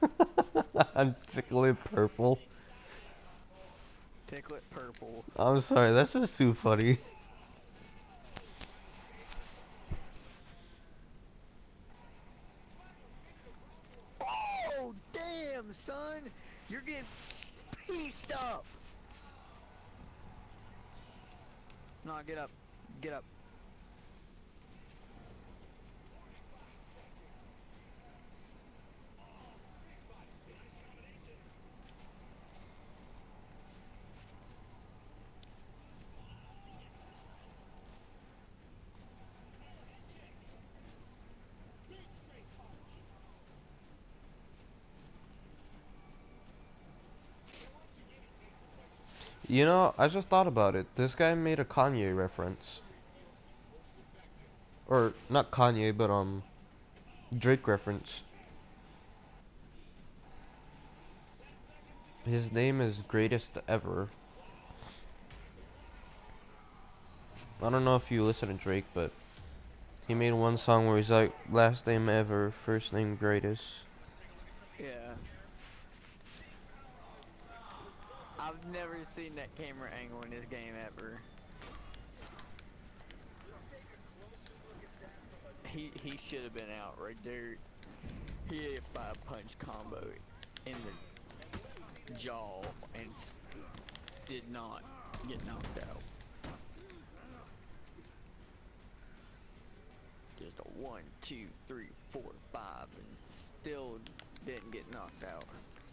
I'm tickling purple. Ticklet purple. I'm sorry, that's just too funny. Oh, damn, son! You're getting pieced up! No, get up. Get up. You know, I just thought about it. This guy made a Kanye reference. Or, not Kanye, but, Drake reference. His name is Greatest Ever. I don't know if you listen to Drake, but he made one song where he's like, last name ever, first name greatest. Yeah. I've never seen that camera angle in this game ever. He should have been out right there. He hit a 5-punch combo in the jaw and did not get knocked out. Just a 1, 2, 3, 4, 5, and still didn't get knocked out.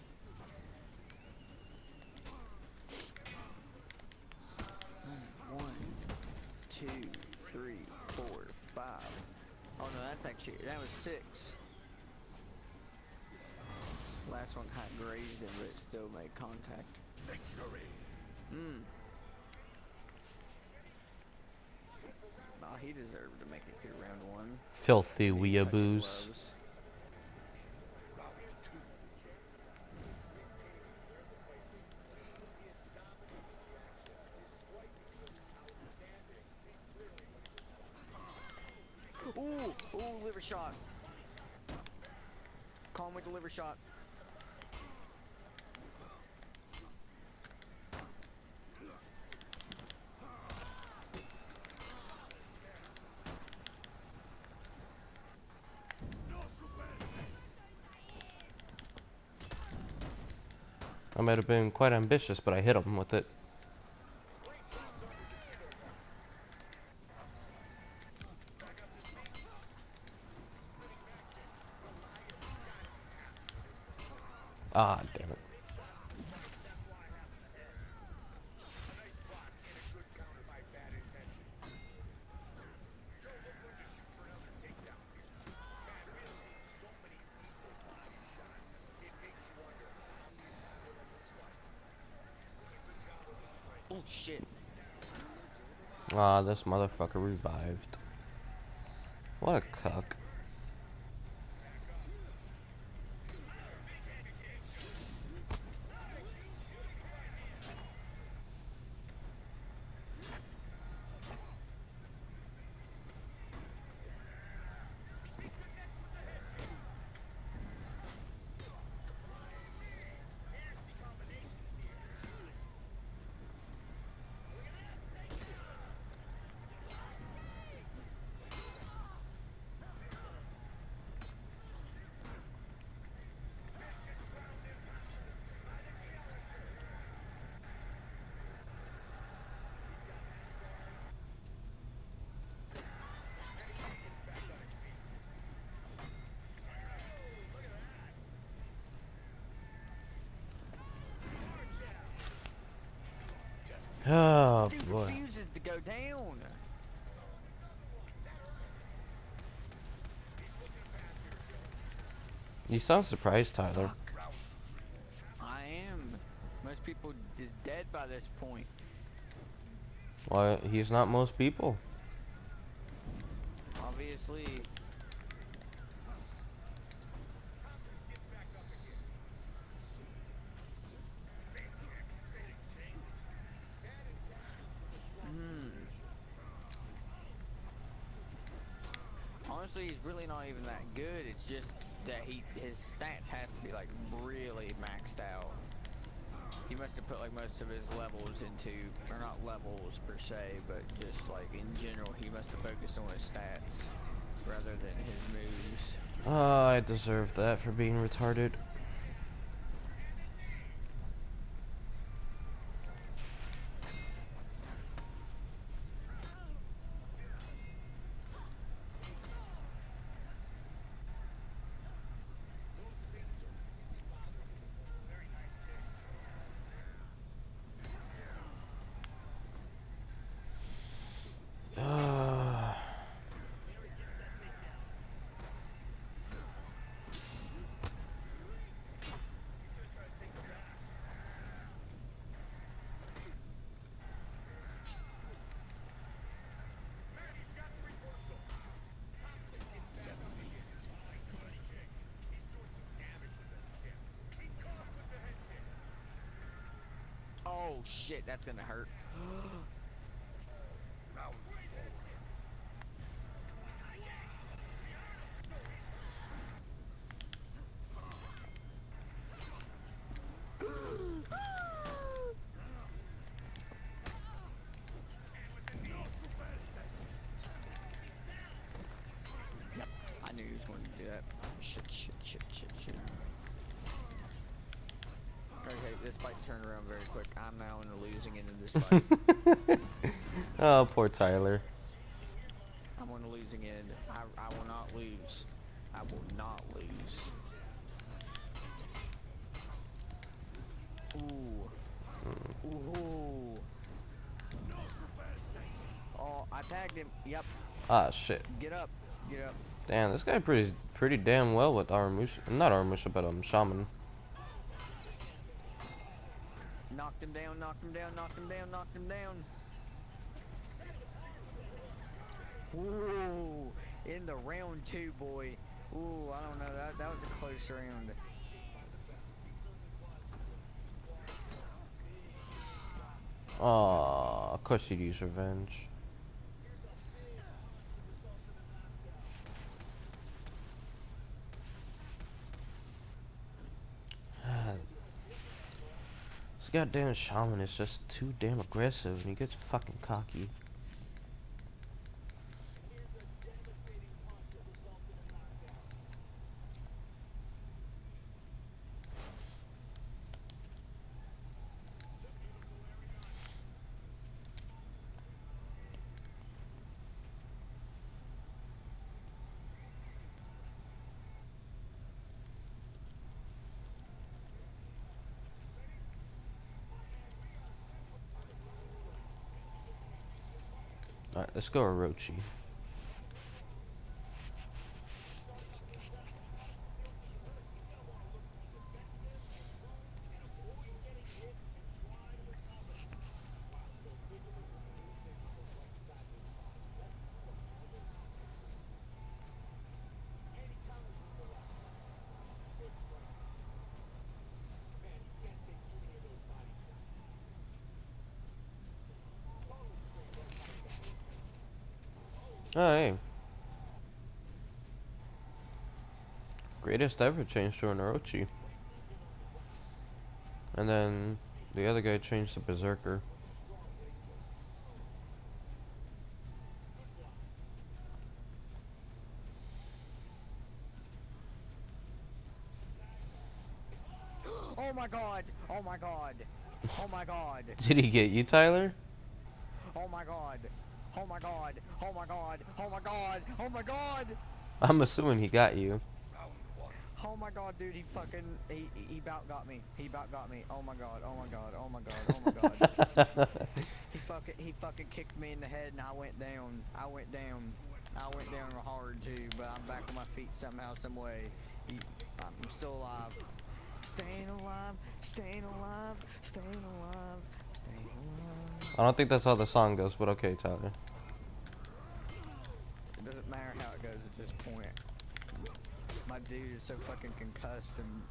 One, 2, 3, 4, 5. Oh no, that's actually, that was 6. Last one had grazed him, but it still made contact. Victory. Oh, he deserved to make it through round 1. Filthy He touching weeaboos. gloves. Ooh, liver shot. Call him with the liver shot. I might have been quite ambitious, but I hit him with it. Ah, damn it. Oh shit. Ah, this motherfucker revived. What a cuck. Oh Dude boy. refuses to go down. You sound surprised, Tyler. Fuck. I am. Most people is dead by this point. Well, he's not most people. Obviously. Honestly, he's really not even that good. It's just that his stats has to be like really maxed out. He must have put like most of his levels into, or not levels per se, but just like in general, he must have focused on his stats rather than his moves. Oh, I deserve that for being retarded. Oh shit, that's gonna hurt. Yep, I knew he was going to do that. Shit. Okay, this fight turned around very quick. I'm now in the losing end of this fight. Oh, poor Tyler. I'm on the losing end. I will not lose. I will not lose. Ooh. Oh, I tagged him. Yep. Ah, shit. Get up. Damn, this guy pretty damn well with Aramusha. Not Aramusha, but Shaman. Knocked him down. Ooh, in the round 2, boy. Ooh, I don't know. That was a close round. Aw, of course he'd use revenge. This goddamn Shaman is just too damn aggressive and he gets fucking cocky. Alright, let's go Orochi. Oh, hey. Greatest ever changed to an Orochi. And then the other guy changed to Berserker. Oh my god. Did he get you, Tyler? Oh my god. I'm assuming he got you. Oh my god, dude, he about got me. Oh my god. He fucking kicked me in the head and I went down. I went down hard too, but I'm back on my feet somehow, some way. I'm still alive. Staying alive. I don't think that's how the song goes, but okay, Tyler. It doesn't matter how it goes at this point. My dude is so fucking concussed and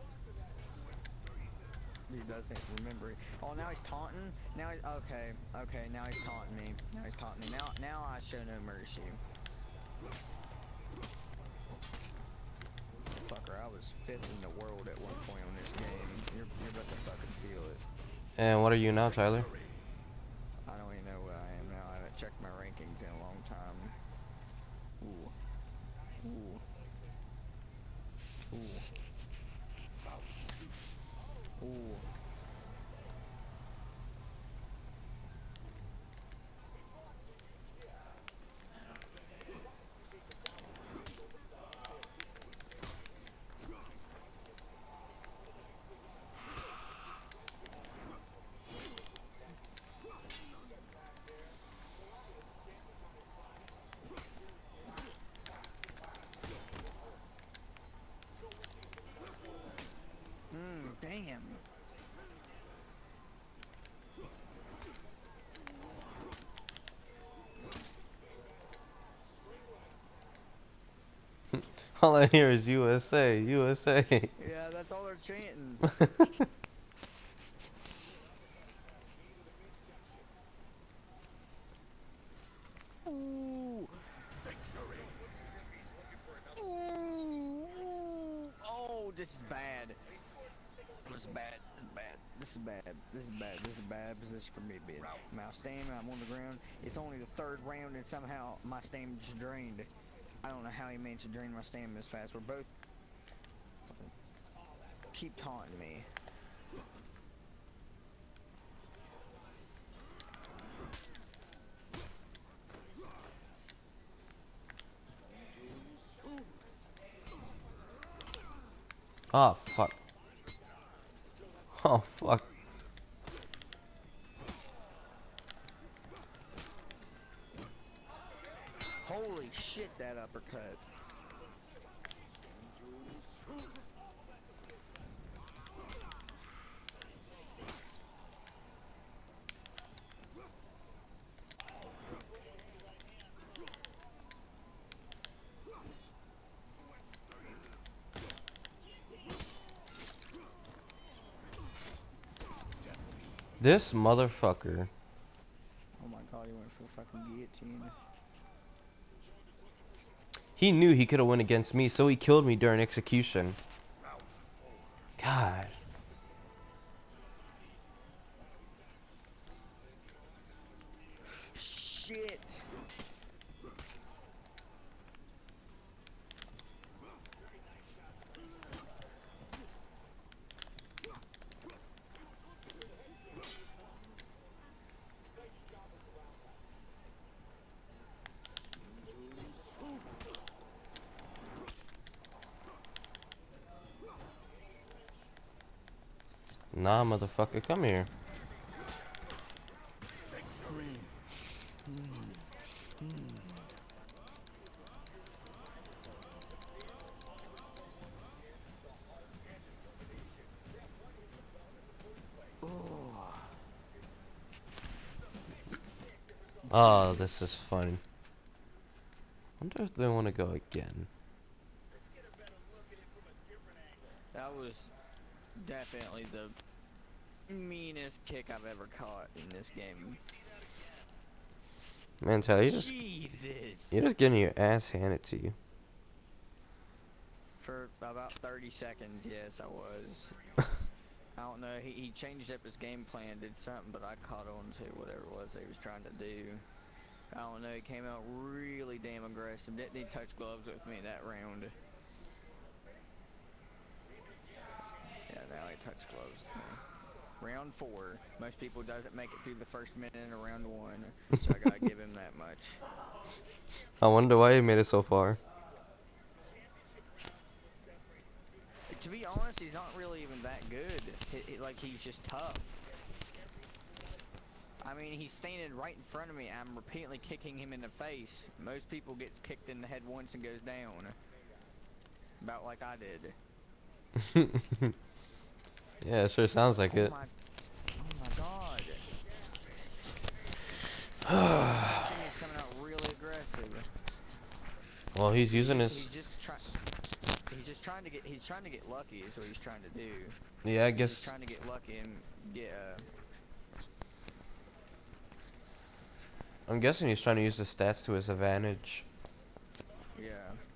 he doesn't remember it. Oh, now he's taunting? Now he's okay, now he's taunting me. Now I show no mercy. motherfucker. I was 5th in the world at one point on this game. You're about to fucking feel it. And what are you now, Tyler? I don't even know where I am now. I haven't checked my rankings in a long time. Ooh. Ooh. Ooh. Ooh. Damn. All I hear is USA, USA. Yeah, that's all they're chanting. Ooh. Ooh. Oh, this is bad. This is bad. This is bad. This is bad. This is bad. This is a bad position for me, bitch. My stamina, I'm on the ground. It's only the 3rd round, and somehow my stamina's drained. I don't know how he managed to drain my stamina this fast. We're both keep taunting me. Oh fuck. Oh fuck. Holy shit, that uppercut. This motherfucker. Oh my god, he went for the fucking guillotine. He knew he could have won against me, so he killed me during execution. God. Shit. Nah, motherfucker, come here. Oh, this is fun. Wonder if they want to go again. That was definitely the meanest kick I've ever caught in this game. Man, Tyler, Jesus! you're just getting your ass handed to you. For about 30 seconds, yes, I was. I don't know, he changed up his game plan, did something, but I caught on to whatever it was he was trying to do. I don't know, he came out really damn aggressive. Didn't need touch gloves with me that round. Yeah, now he touch gloves. Round 4. Most people doesn't make it through the first minute in round 1, so I gotta give him that much. I wonder why he made it so far. To be honest, he's not really even that good. Like, he's just tough. I mean, he's standing right in front of me. I'm repeatedly kicking him in the face. Most people get kicked in the head once and goes down. About like I did. Yeah, it sure sounds like it. Oh my god. I think he's coming out really aggressive. Well, he's using his... He's trying to get lucky is what he's trying to do. Yeah, I guess... He's trying to get lucky and get, I'm guessing he's trying to use the stats to his advantage. yeah.